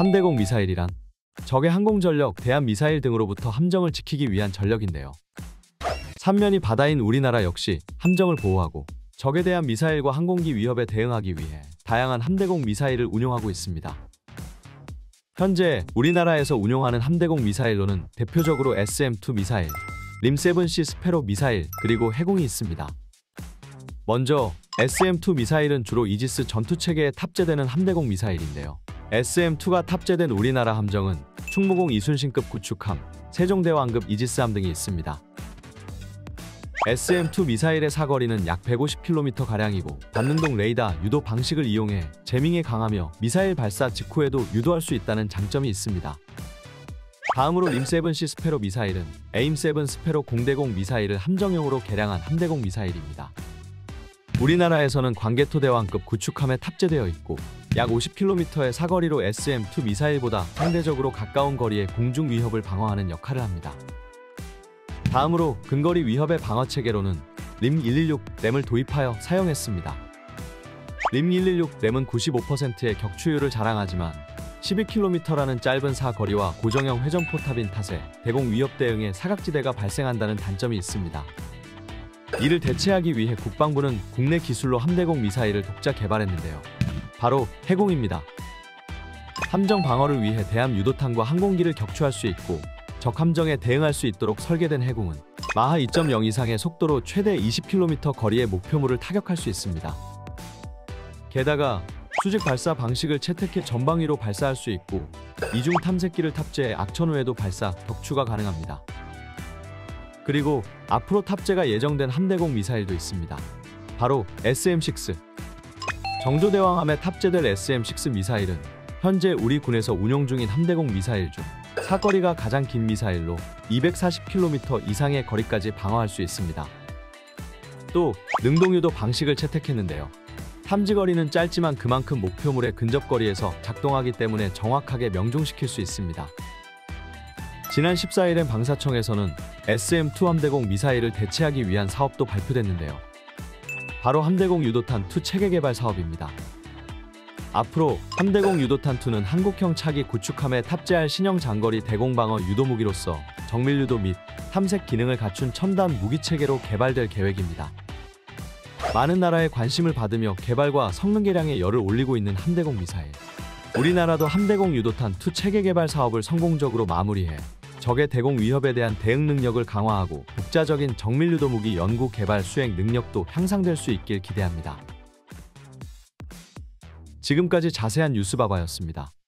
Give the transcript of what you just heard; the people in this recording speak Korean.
함대공 미사일이란 적의 항공전력, 대한미사일 등으로부터 함정을 지키기 위한 전력인데요. 삼면이 바다인 우리나라 역시 함정을 보호하고 적에 대한 미사일과 항공기 위협에 대응하기 위해 다양한 함대공 미사일을 운용하고 있습니다. 현재 우리나라에서 운용하는 함대공 미사일로는 대표적으로 SM-2 미사일, 림7C 스페로 미사일, 그리고 해공이 있습니다. 먼저 SM-2 미사일은 주로 이지스 전투체계에 탑재되는 함대공 미사일인데요. SM-2가 탑재된 우리나라 함정은 충무공 이순신급 구축함, 세종대왕급 이지스함 등이 있습니다. SM-2 미사일의 사거리는 약 150km가량이고 반능동 레이더 유도 방식을 이용해 재밍에 강하며 미사일 발사 직후에도 유도할 수 있다는 장점이 있습니다. 다음으로 림7C 스페로 미사일은 에임7 스페로 공대공 미사일을 함정용으로 개량한 함대공 미사일입니다. 우리나라에서는 광개토대왕급 구축함에 탑재되어 있고 약 50km의 사거리로 SM-2 미사일보다 상대적으로 가까운 거리의 공중 위협을 방어하는 역할을 합니다. 다음으로 근거리 위협의 방어 체계로는 림116 램을 도입하여 사용했습니다. 림116 램은 95%의 격추율을 자랑하지만 12km라는 짧은 사거리와 고정형 회전포탑인 탓에 대공 위협 대응에 사각지대가 발생한다는 단점이 있습니다. 이를 대체하기 위해 국방부는 국내 기술로 함대공 미사일을 독자 개발했는데요. 바로 해공입니다. 함정 방어를 위해 대함 유도탄과 항공기를 격추할 수 있고 적 함정에 대응할 수 있도록 설계된 해공은 마하 2.0 이상의 속도로 최대 20km 거리의 목표물을 타격할 수 있습니다. 게다가 수직 발사 방식을 채택해 전방위로 발사할 수 있고 이중 탐색기를 탑재해 악천 후에도 발사, 격추가 가능합니다. 그리고 앞으로 탑재가 예정된 함대공 미사일도 있습니다. 바로 SM-6. 정조대왕함에 탑재될 SM-6 미사일은 현재 우리 군에서 운용 중인 함대공 미사일 중 사거리가 가장 긴 미사일로 240km 이상의 거리까지 방어할 수 있습니다. 또 능동유도 방식을 채택했는데요. 탐지거리는 짧지만 그만큼 목표물의 근접거리에서 작동하기 때문에 정확하게 명중시킬 수 있습니다. 지난 14일엔 방사청에서는 SM-2 함대공 미사일을 대체하기 위한 사업도 발표됐는데요. 바로 함대공 유도탄-2 체계 개발 사업입니다. 앞으로 함대공 유도탄-2는 한국형 차기 구축함에 탑재할 신형 장거리 대공방어 유도무기로서 정밀유도 및 탐색 기능을 갖춘 첨단 무기체계로 개발될 계획입니다. 많은 나라의 관심을 받으며 개발과 성능 개량에 열을 올리고 있는 함대공 미사일. 우리나라도 함대공 유도탄-2 체계 개발 사업을 성공적으로 마무리해 적의 대공 위협에 대한 대응 능력을 강화하고 독자적인 정밀유도 무기 연구 개발 수행 능력도 향상될 수 있길 기대합니다. 지금까지 자세한 뉴스바바였습니다.